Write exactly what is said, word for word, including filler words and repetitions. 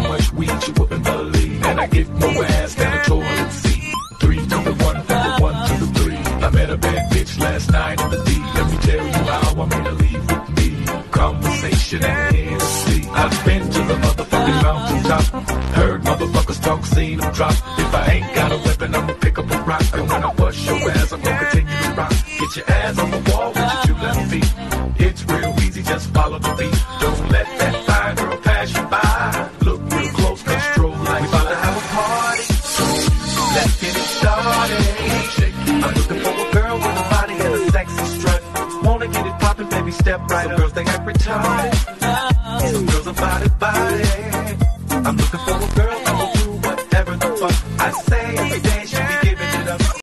much weed you wouldn't believe. And I get more ass than a toilet seat. Three to the one, from the one to the three. I met a bad bitch last night in the D. Let me tell you how I made her leave with me. Conversation and Hennessy. I've been to the motherfucking mountaintop. Heard motherfuckers talk, seen them drop. If I ain't got a weapon, I'ma pick up a rock. And when I bust your ass, I'm gonna continue to rock. Get your ass on the wall with your two left feet. It's real easy, just follow the beat. Don't let that fine girl pass you by. Look real close, cause stroll like we about to have a party. So let's get it started. I'm looking for a girl with a body and a sexy strut. Wanna get it poppin', baby, step right up. Some girls, they act retarded. Some girls are body, body. I'm looking for a girl